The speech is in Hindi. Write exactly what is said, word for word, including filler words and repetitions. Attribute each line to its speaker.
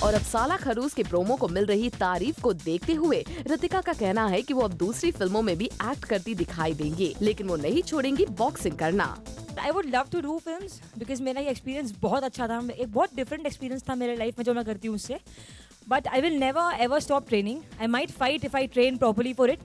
Speaker 1: और अब साला खरूस के प्रोमो को मिल रही तारीफ को देखते हुए रितिका का कहना है कि वो अब दूसरी फिल्मों में भी एक्ट करती दिखाई देंगी, लेकिन वो नहीं छोड़ेंगी बॉक्सिंग करना।
Speaker 2: I would love to do films because मेरा ये एक्सपीरियंस बहुत अच्छा था, एक बहुत डिफरेंट एक्सपीरियंस था मेरे लाइफ में जो मैं करती हूँ उससे। But I will never ever stop training. I might fight if I train properly for it,